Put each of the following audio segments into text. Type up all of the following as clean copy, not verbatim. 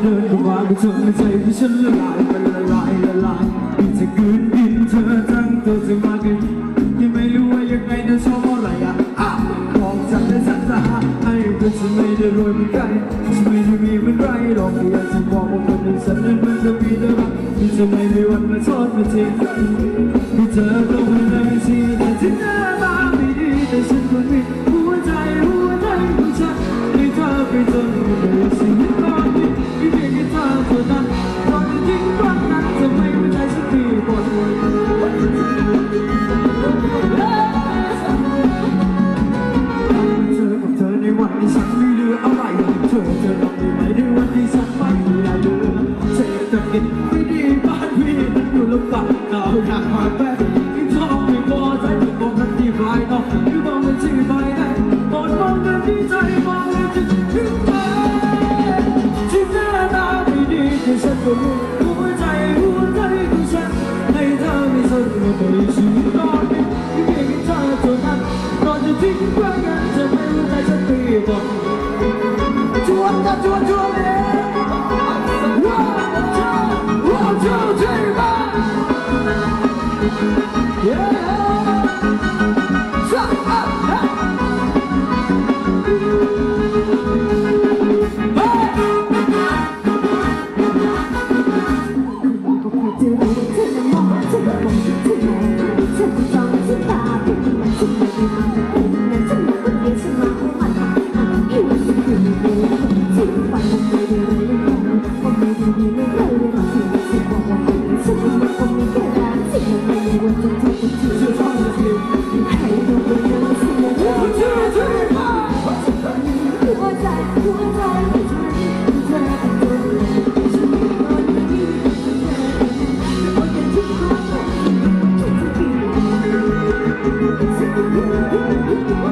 เดินเข้ามาก็ทำให้ใจที่ฉันละลายเป็นละลายละลายที่จะคืนดินเธอทั้งตัวจะมากันยังไม่รู้ว่ายังไงจะชอบอะไรบอกฉันและฉันจะหาให้ก็ฉันไม่ได้รวยเหมือนกันฉันไม่ได้มีเหมือนไรหรอกที่อยากจะบอกว่าคนหนึ่งฉันนั้นมันจะมีแต่รักที่จะไม่มีวันมาทอดมาทิ้งที่เธอต้องมาในชีวิตแต่ที่หน้าตาไม่ดีแต่ฉันคนมีหัวใจของฉันให้เธอไปจนหมดเลยชีวิตตอนนี้ที่เพียงแค่เธอเท่านั้นตอนที่ทิ้งรักนั้นจะไม่หัวใจฉันตีบทเธอในวันที่ฉันไม่เหลืออะไรเธอรับได้ไหมในวันที่ฉันไม่มีอะไรเหลือเศรษฐกิจไม่ดีบ้านพี่นั้นอยู่ลำบากเราอยากมาแป๊บยิ่งชอบไม่พอใจจะบอกทันทีภายนอกคือมองเป็นชีวิตภายในตอนมองกันที่ใจมองเลยจะถึงไปที่หน้าตาไม่ดีแต่ฉันก็รู้หัวใจของฉันให้เธอไม่สนว่าในชีวิตตอนนี้ที่เพียงแค่เธอเท่านั้นก่อนจะทิ้งรักนั้นจะไม่รู้ใจฉันตีบอกชวนกันชวนเลยOne, two, three, four. Yeah. Shut up.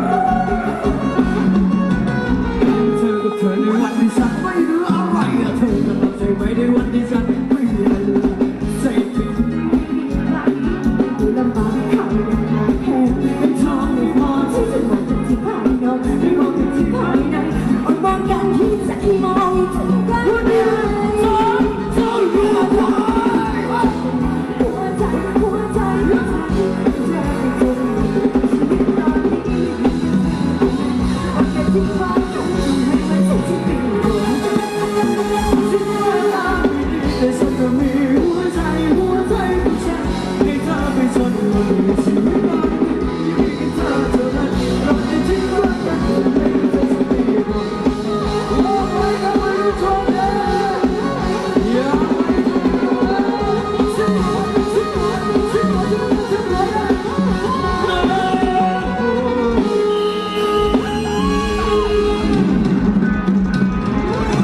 เธอในวันที่ฉันไม่รู้อะไรเธอ